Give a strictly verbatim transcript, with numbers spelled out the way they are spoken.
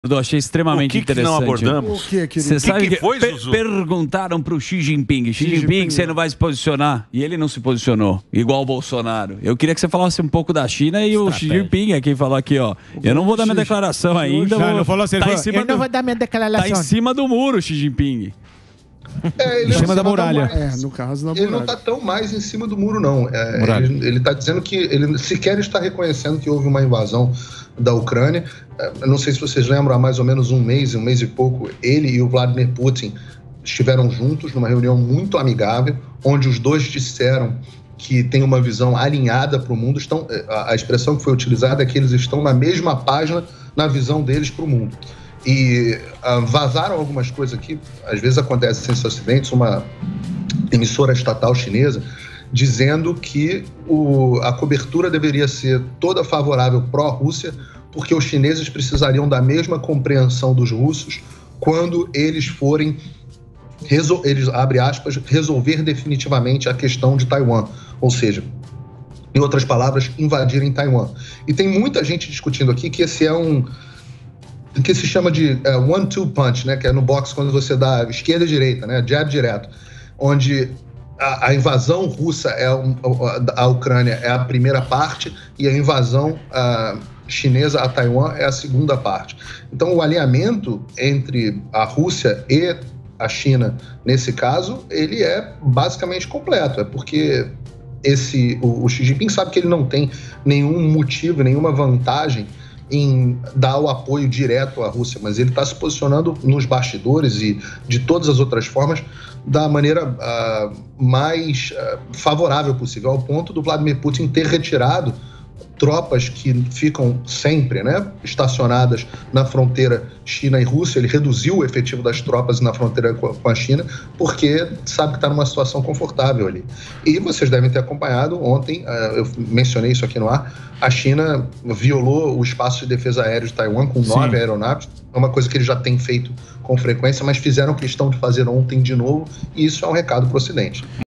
Eu achei extremamente o que que interessante. não abordamos? O que, querido? Você sabe que que, foi, per Zuzu? perguntaram pro Xi Jinping, Xi, Xi Jinping, Jinping, que você não vai se posicionar. E ele não se posicionou, igual o Bolsonaro. Eu queria que você falasse um pouco da China e o Xi Jinping é quem falou aqui, ó. Eu não vou dar minha declaração ainda. Não, vou... não falou assim, ele tá em falou, cima eu não do... vou dar minha Tá declaração. em cima do muro, Xi Jinping. É, ele Em cima da muralha. É, no caso da Ele não muralha. está tão mais em cima do muro, não. É, Muralha. ele está dizendo que ele sequer está reconhecendo que houve uma invasão da Ucrânia. É, eu não sei se vocês lembram, há mais ou menos um mês, um mês e pouco, ele e o Vladimir Putin estiveram juntos numa reunião muito amigável, onde os dois disseram que tem uma visão alinhada para o mundo. Estão, a, a expressão que foi utilizada é que eles estão na mesma página na visão deles para o mundo. E uh, vazaram algumas coisas aqui, às vezes acontece nesses acidentes, uma emissora estatal chinesa dizendo que o, a cobertura deveria ser toda favorável pró-Rússia, porque os chineses precisariam da mesma compreensão dos russos quando eles forem, resol, eles, abre aspas, resolver definitivamente a questão de Taiwan, ou seja, em outras palavras, invadirem Taiwan. E tem muita gente discutindo aqui que esse é um... que se chama de uh, one-two punch, né? Que é no boxe quando você dá esquerda e direita, né? Jab direto. Onde a, a invasão russa, é um, a, a Ucrânia é a primeira parte e a invasão uh, chinesa a Taiwan é a segunda parte. Então o alinhamento entre a Rússia e a China, nesse caso, ele é basicamente completo. É porque esse, o, o Xi Jinping sabe que ele não tem nenhum motivo, nenhuma vantagem em dar o apoio direto à Rússia, mas ele está se posicionando nos bastidores e de todas as outras formas da maneira uh, mais uh, favorável possível, ao ponto do Vladimir Putin ter retirado tropas que ficam sempre, né, estacionadas na fronteira China e Rússia. Ele reduziu o efetivo das tropas na fronteira com a China, porque sabe que está numa situação confortável ali. E vocês devem ter acompanhado ontem, eu mencionei isso aqui no ar, a China violou o espaço de defesa aérea de Taiwan com nove aeronaves. É uma coisa que eles já têm feito com frequência, mas fizeram questão de fazer ontem de novo, e isso é um recado para o Ocidente.